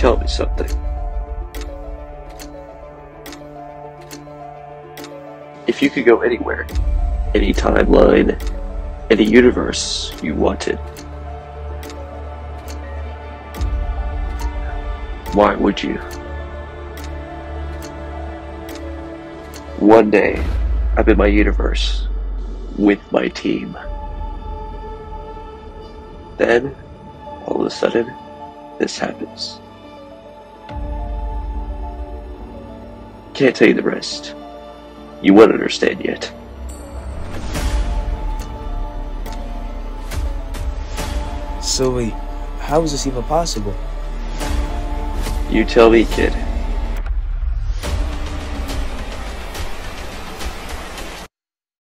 tell me something. If you could go anywhere, any timeline, any universe you wanted, why would you? One day, I'm in my universe with my team. Then, all of a sudden, this happens. Can't tell you the rest. You won't understand yet. So wait, how is this even possible? You tell me, kid.